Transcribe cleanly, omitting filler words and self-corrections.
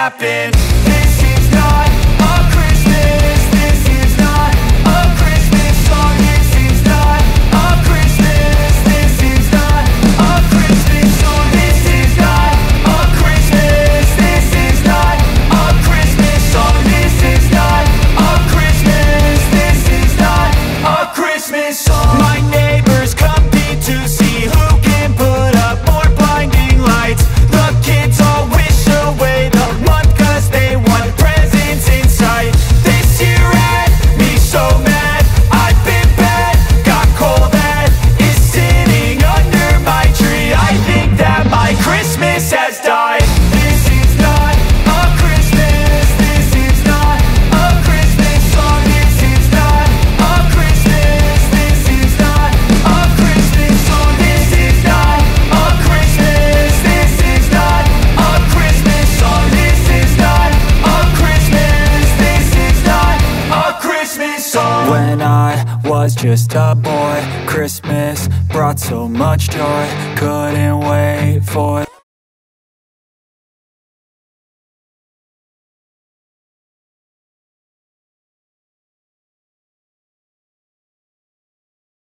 happen. This is not a Christmas. This is not a Christmas song. This is not a Christmas. This is not a Christmas song. This is not a Christmas. This is not a Christmas song. This is not a Christmas. This is not a Christmas song. My neighbors compete to see who can put up more blinding lights. The kids all wish away the month 'cause they want presents in sight. This year had me so mad. I've been bad, got coal that is sitting under my tree. I think that my Christmas has died. This is not a Christmas. This is not a Christmas song. This is not a Christmas. This is not a Christmas song. This is not a Christmas. This is not a Christmas song. This is not a Christmas. This is not a Christmas song. When I was just a boy, Christmas brought so much joy. Couldn't wait